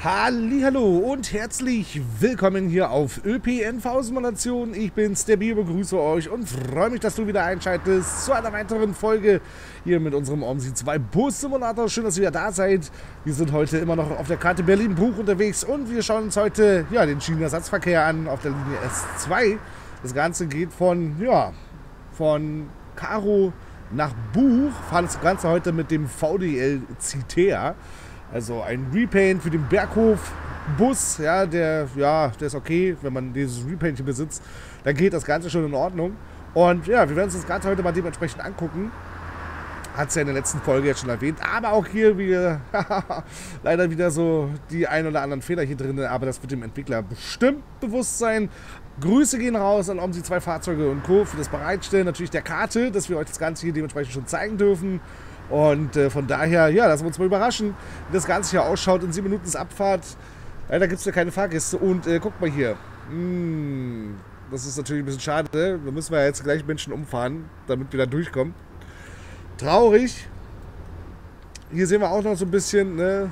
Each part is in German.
Hallihallo und herzlich willkommen hier auf ÖPNV-Simulation. Ich bin's, der Bio, begrüße euch und freue mich, dass du wieder einschaltest zu einer weiteren Folge hier mit unserem OMSI 2 Bus-Simulator. Schön, dass ihr wieder da seid. Wir sind heute immer noch auf der Karte Berlin-Bruch unterwegs und wir schauen uns heute den Schienenersatzverkehr an auf der Linie S2. Das Ganze geht von Karo nach Buch. Fahren das Ganze heute mit dem VDL Citea. Also ein Repaint für den Berghof-Bus, der ist okay, wenn man dieses Repaint hier besitzt, dann geht das Ganze schon in Ordnung. Und ja, wir werden uns das Ganze heute mal dementsprechend angucken. Hat es ja in der letzten Folge jetzt schon erwähnt, aber auch hier wieder leider wieder so die ein oder anderen Fehler hier drin, aber das wird dem Entwickler bestimmt bewusst sein. Grüße gehen raus an OMSI 2 Fahrzeuge und Co. für das Bereitstellen natürlich der Karte, dass wir euch das Ganze hier dementsprechend schon zeigen dürfen. Und von daher, lassen wir uns mal überraschen, wie das Ganze hier ausschaut. In 7 Minuten ist Abfahrt. Da gibt es ja keine Fahrgäste. Und guckt mal hier. Das ist natürlich ein bisschen schade. Da müssen wir jetzt gleich Menschen umfahren, damit wir da durchkommen. Traurig. Hier sehen wir auch noch so ein bisschen, ein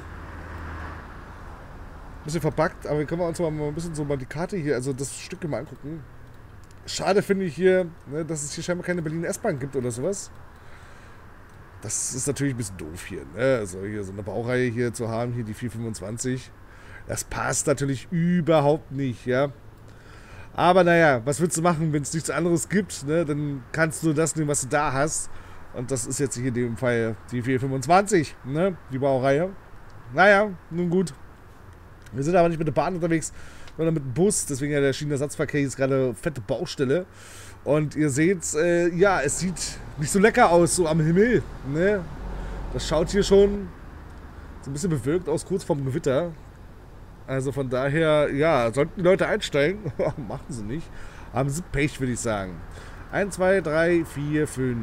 bisschen verpackt. Aber hier können wir uns mal ein bisschen so mal die Karte hier, also das Stück mal angucken. Schade finde ich hier, dass es hier scheinbar keine Berliner S-Bahn gibt oder sowas. Das ist natürlich ein bisschen doof hier, Also hier so eine Baureihe hier zu haben, hier die 425. Das passt natürlich überhaupt nicht, Aber naja, was willst du machen, wenn es nichts anderes gibt, Dann kannst du das nehmen, was du da hast. Und das ist jetzt hier in dem Fall die 425, Die Baureihe. Naja, nun gut. Wir sind aber nicht mit der Bahn unterwegs, sondern mit dem Bus. Deswegen der Schienenersatzverkehr ist gerade fette Baustelle. Und ihr seht, es sieht nicht so lecker aus, so am Himmel, Das schaut hier schon so ein bisschen bewölkt aus, kurz vorm Gewitter. Also von daher, sollten die Leute einsteigen, machen sie nicht. Haben sie Pech, würde ich sagen. 1, 2, 3, 4, 5.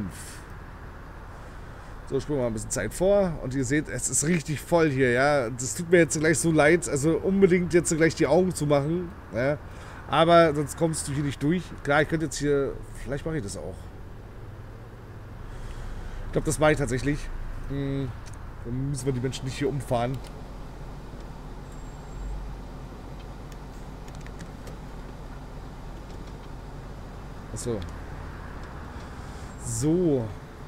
So, spulen wir mal ein bisschen Zeit vor. Und ihr seht, es ist richtig voll hier, Das tut mir jetzt gleich so leid, also unbedingt jetzt gleich die Augen zu machen, Aber sonst kommst du hier nicht durch. Klar, ich könnte jetzt hier... Vielleicht mache ich das auch. Ich glaube, das mache ich tatsächlich. Dann müssen wir die Menschen nicht hier umfahren. Achso. So.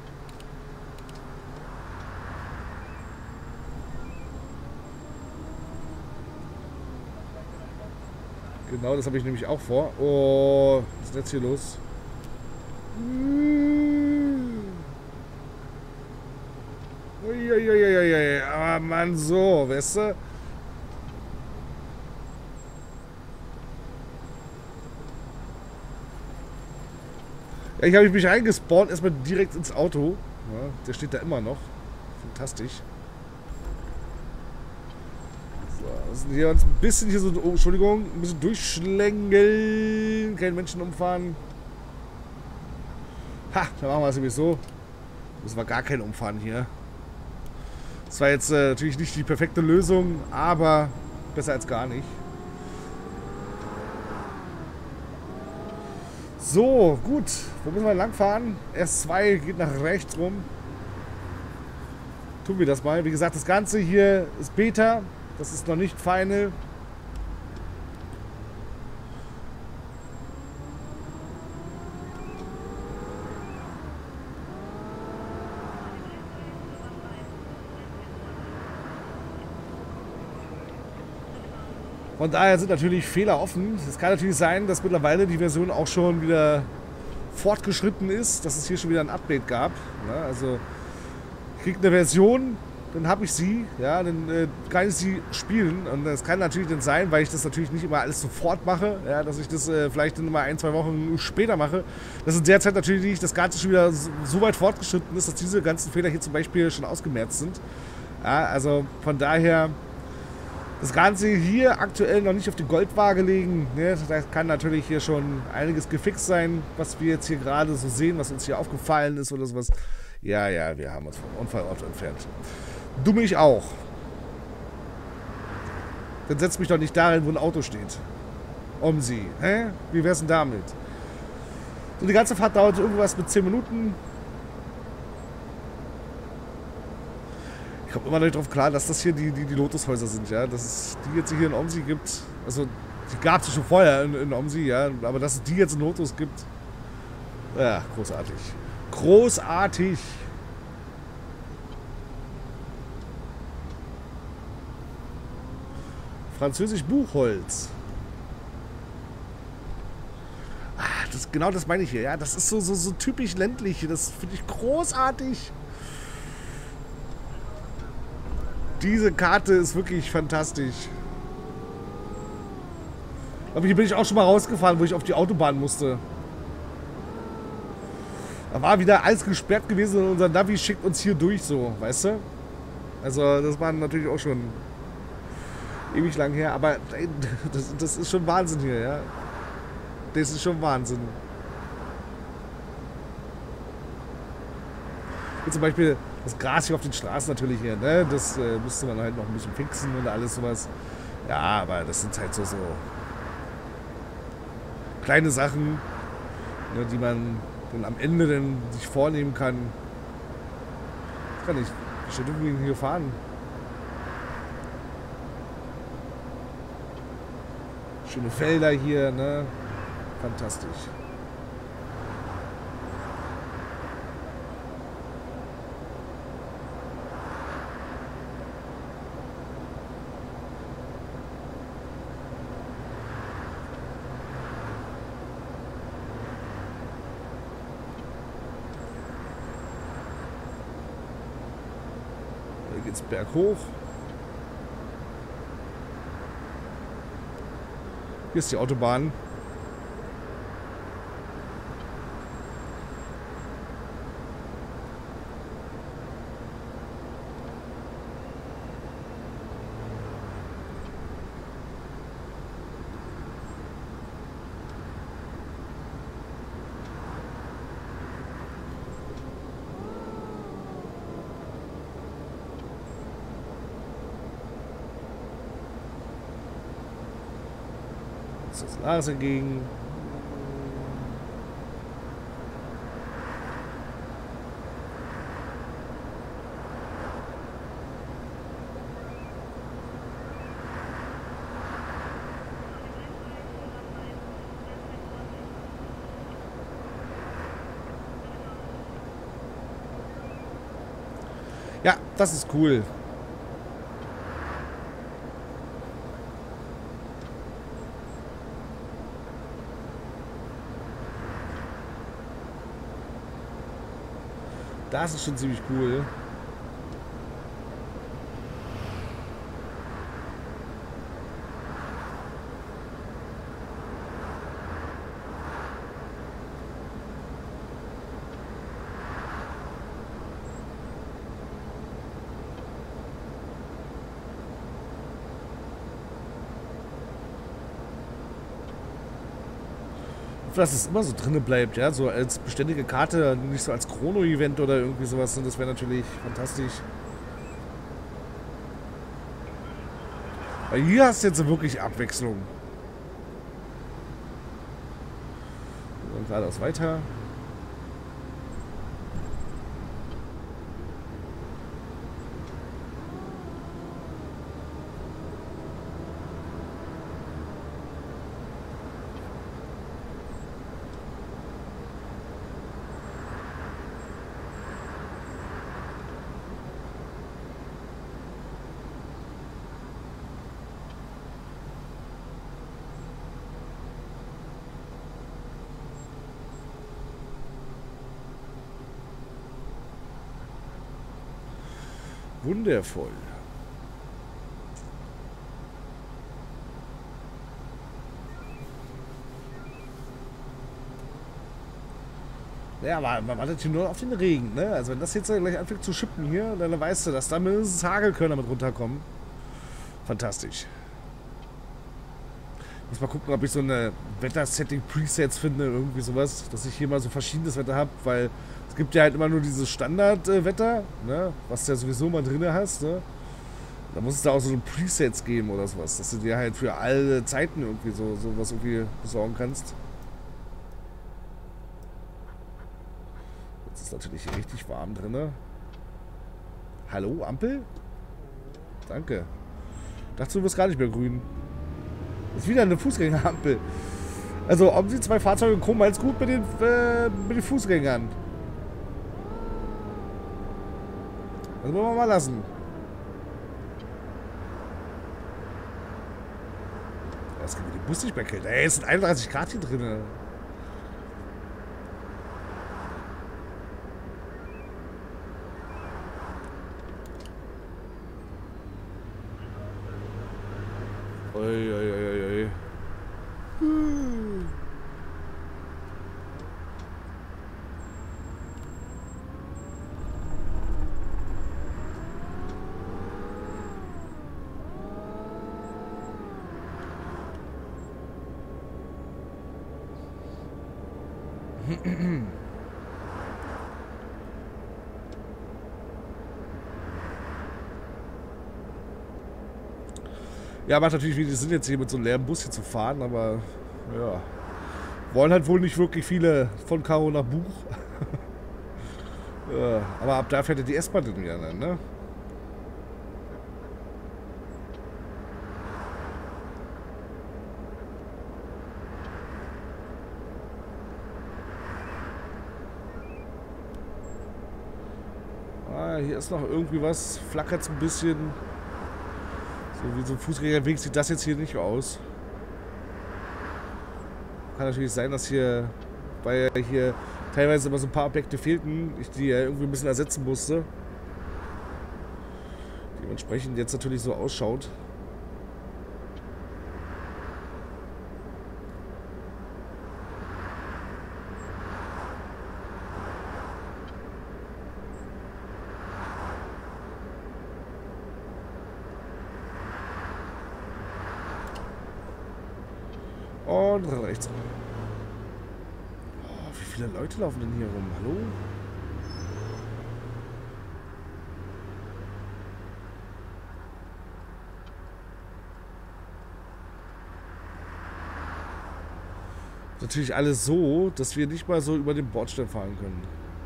Genau, das habe ich nämlich auch vor. Oh, was ist denn jetzt hier los? Uiuiuiui. Aber Mann, so, weißt du? Ja, ich habe mich reingespawnt, erstmal direkt ins Auto. Ja, der steht da immer noch. Fantastisch. Hier uns ein bisschen hier so, Entschuldigung, ein bisschen durchschlängeln, keinen Menschen umfahren. Ha, dann machen wir es nämlich so. Müssen wir gar keinen umfahren hier. Das war jetzt natürlich nicht die perfekte Lösung, aber besser als gar nicht. So, gut. Wo müssen wir lang fahren? S2 geht nach rechts rum. Tun wir das mal. Wie gesagt, das Ganze hier ist Beta. Das ist noch nicht Final. Von daher sind natürlich Fehler offen. Es kann natürlich sein, dass mittlerweile die Version auch schon wieder fortgeschritten ist, dass es hier schon wieder ein Update gab. Also ich kriege eine Version, dann habe ich sie, dann kann ich sie spielen. Und das kann natürlich dann sein, weil ich das natürlich nicht immer alles sofort mache, dass ich das vielleicht dann immer 1, 2 Wochen später mache. Dass in der Zeit natürlich das Ganze schon wieder so weit fortgeschritten ist, dass diese ganzen Fehler hier zum Beispiel schon ausgemerzt sind. Also von daher das Ganze hier aktuell noch nicht auf die Goldwaage legen. Da kann natürlich hier schon einiges gefixt sein, was wir jetzt hier gerade so sehen, was uns hier aufgefallen ist oder sowas. Ja, wir haben uns vom Unfallort entfernt. Du mich auch. Dann setz mich doch nicht dahin, wo ein Auto steht. OMSI. Wie wär's denn damit? So, die ganze Fahrt dauert irgendwas mit 10 Minuten. Ich komme immer noch nicht drauf klar, dass das hier die Lotushäuser sind, ja. Dass es die jetzt hier in Omsi gibt. Also, die gab es schon vorher in Omsi, ja. Aber dass es die jetzt in Lotus gibt. Ja, großartig. Großartig! Französisch Buchholz. Ah, genau das meine ich hier, ja. Das ist so typisch ländlich. Das finde ich großartig. Diese Karte ist wirklich fantastisch. Aber hier bin ich auch schon mal rausgefahren, wo ich auf die Autobahn musste. Da war wieder alles gesperrt gewesen und unser Navi schickt uns hier durch, so, weißt du? Also, das war natürlich auch schon ewig lang her, aber das ist schon Wahnsinn hier, ja. Das ist schon Wahnsinn. Hier zum Beispiel das Gras hier auf den Straßen natürlich hier, ne? Das müsste man halt noch ein bisschen fixen und alles sowas. Ja, aber das sind halt so kleine Sachen, ne, die man dann am Ende dann sich vornehmen kann. Ich kann nicht. Wie schnell dürfen wir hier fahren? Schöne Felder hier, ne? Fantastisch. Hier geht's berghoch. Hier ist die Autobahn. Das Lars entgegen. Ja, das ist cool. Das ist schon ziemlich cool. Dass es immer so drinne bleibt, ja, so als beständige Karte, nicht so als Chrono-Event oder irgendwie sowas, das wäre natürlich fantastisch. Weil hier hast du jetzt wirklich Abwechslung. Und geradeaus weiter. Wundervoll. Ja, aber man wartet hier nur auf den Regen, ne? Also wenn das jetzt gleich anfängt zu schippen hier, dann weißt du, dass da mindestens Hagelkörner mit runterkommen. Fantastisch. Muss mal gucken, ob ich so eine Wetter-Setting-Presets finde, irgendwie sowas, dass ich hier mal so verschiedenes Wetter habe, weil es gibt ja halt immer nur dieses Standard-Wetter, ne? Was du ja sowieso mal drin hast, ne? Da muss es da auch so Presets geben oder sowas, dass du dir halt für alle Zeiten irgendwie sowas irgendwie besorgen kannst. Jetzt ist natürlich richtig warm drin. Hallo, Ampel? Danke. Dachte, du wirst gar nicht mehr grün. Das ist wieder eine Fußgängerampel. Also, ob die zwei Fahrzeuge kommen als gut mit den Fußgängern. Das wollen wir mal lassen. Das kann mir die Bus nicht mehr killen. Ey, es sind 31 Grad hier drin. Ui. Ja, macht natürlich wenig Sinn, jetzt hier mit so einem leeren Bus hier zu fahren, aber ja. Wollen halt wohl nicht wirklich viele von Karo nach Buch. Ja, aber ab da fährt ja die S-Bahn dann wieder, ne? Ah, hier ist noch irgendwie was, flackert es ein bisschen. So wie so ein Fußgängerweg sieht das jetzt hier nicht aus. Kann natürlich sein, dass hier, weil ja hier teilweise immer so ein paar Objekte fehlten, ich die ja irgendwie ein bisschen ersetzen musste. Dementsprechend jetzt natürlich so ausschaut. Und rechts. Oh, wie viele Leute laufen denn hier rum? Hallo? Natürlich alles so, dass wir nicht mal so über den Bordstein fahren können.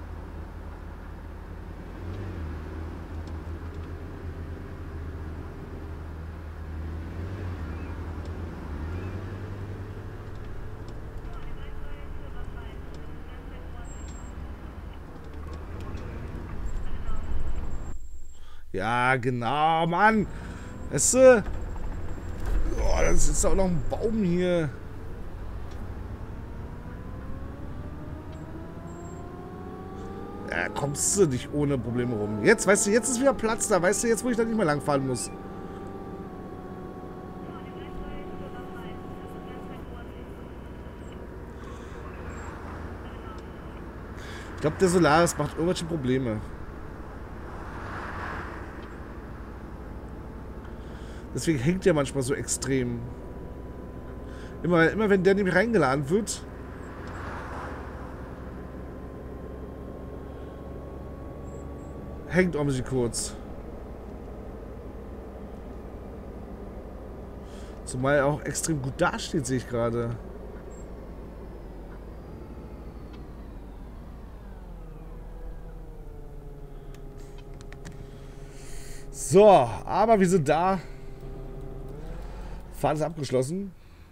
Ja, genau, Mann. Weißt du? Oh, das ist auch noch ein Baum hier. Ja, kommst du nicht ohne Probleme rum. Jetzt, weißt du, jetzt ist wieder Platz da. Weißt du, jetzt, wo ich da nicht mehr langfahren muss. Ich glaube, der Solaris macht irgendwelche Probleme. Deswegen hängt der manchmal so extrem. Immer wenn der nämlich reingeladen wird. Hängt um sie kurz. Zumal er auch extrem gut dasteht, sehe ich gerade. So, aber wir sind da. Fahrt ist abgeschlossen.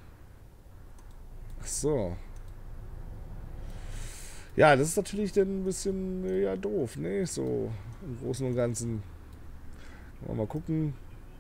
Ach so. Ja, das ist natürlich dann ein bisschen ja, doof, ne? So im Großen und Ganzen. Mal gucken.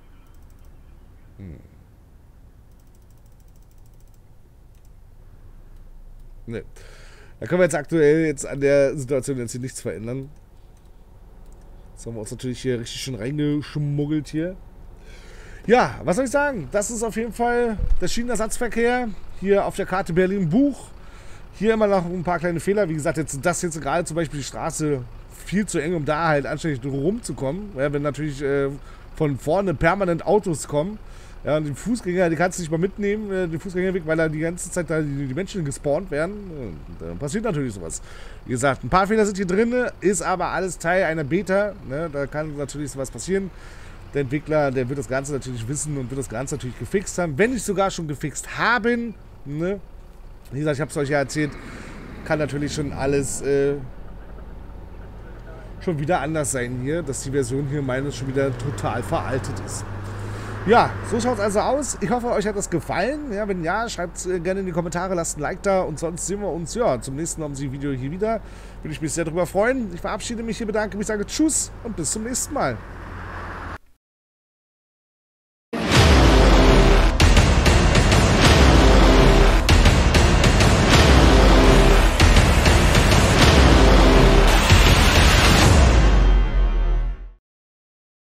Ne. Da können wir jetzt aktuell an der Situation jetzt hier nichts verändern. Jetzt haben wir uns natürlich hier richtig schön reingeschmuggelt hier. Ja, was soll ich sagen? Das ist auf jeden Fall der Schienenersatzverkehr hier auf der Karte Berlin-Buch. Hier immer noch ein paar kleine Fehler. Wie gesagt, jetzt gerade zum Beispiel die Straße viel zu eng, um da halt anständig rumzukommen. Ja, wenn natürlich von vorne permanent Autos kommen. Ja, und die Fußgänger, die kannst du nicht mal mitnehmen, den Fußgängerweg, weil da die ganze Zeit da die Menschen gespawnt werden. Und da passiert natürlich sowas. Wie gesagt, ein paar Fehler sind hier drin, ist aber alles Teil einer Beta. Ne? Da kann natürlich sowas passieren. Der Entwickler, der wird das Ganze natürlich wissen und wird das Ganze natürlich gefixt haben. Wenn nicht sogar schon gefixt haben. Ne? Wie gesagt, ich habe es euch ja erzählt, kann natürlich schon alles schon wieder anders sein hier, dass die Version hier meines schon wieder total veraltet ist. Ja, so schaut es also aus. Ich hoffe, euch hat das gefallen. Ja, wenn ja, schreibt es gerne in die Kommentare, lasst ein Like da und sonst sehen wir uns ja zum nächsten Video hier wieder. Würde ich mich sehr darüber freuen. Ich verabschiede mich hier, bedanke mich, sage Tschüss und bis zum nächsten Mal.